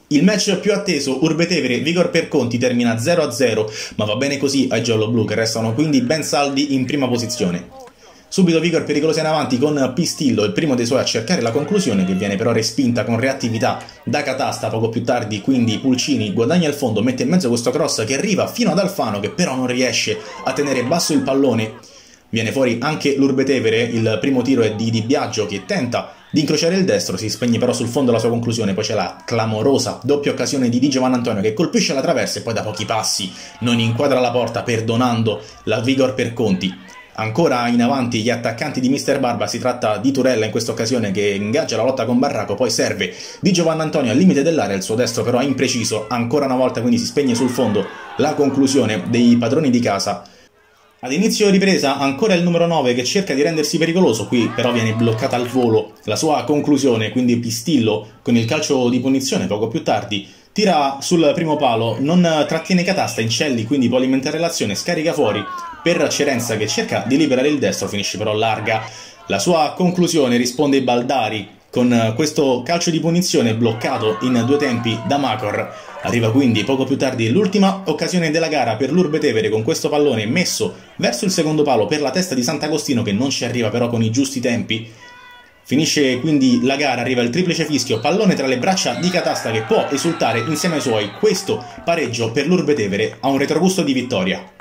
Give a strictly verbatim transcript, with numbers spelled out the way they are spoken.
Il match più atteso, Urbe-Tevere Vigor per Conti, termina zero a zero, ma va bene così ai gialloblu, che restano quindi ben saldi in prima posizione. Subito Vigor pericolosa in avanti con Pistillo, il primo dei suoi a cercare la conclusione, che viene però respinta con reattività da Catasta poco più tardi, quindi Pulcini guadagna il fondo, mette in mezzo questo cross che arriva fino ad Alfano, che però non riesce a tenere basso il pallone. Viene fuori anche l'Urbe-Tevere, il primo tiro è di Di Biagio che tenta di incrociare il destro, si spegne però sul fondo la sua conclusione, poi c'è la clamorosa doppia occasione di Di Giovanantonio che colpisce la traversa e poi da pochi passi non inquadra la porta, perdonando la Vigor per Conti. Ancora in avanti gli attaccanti di mister Barba, si tratta di Turella in questa occasione che ingaggia la lotta con Barraco, poi serve Di Giovanantonio al limite dell'area, il suo destro però è impreciso, ancora una volta quindi si spegne sul fondo la conclusione dei padroni di casa. Ad inizio ripresa ancora il numero nove che cerca di rendersi pericoloso, qui però viene bloccata al volo la sua conclusione, quindi Pistillo con il calcio di punizione poco più tardi tira sul primo palo, non trattiene Catasta, Incelli quindi può alimentare l'azione, scarica fuori per Cerenza che cerca di liberare il destro, finisce però larga la sua conclusione, risponde Baldari con questo calcio di punizione bloccato in due tempi da Macor. Arriva quindi poco più tardi l'ultima occasione della gara per l'Urbe-Tevere con questo pallone messo verso il secondo palo per la testa di Sant'Agostino che non ci arriva però con i giusti tempi. Finisce quindi la gara, arriva il triplice fischio, pallone tra le braccia di Catasta che può esultare insieme ai suoi. Questo pareggio per l'Urbe-Tevere ha un retrogusto di vittoria.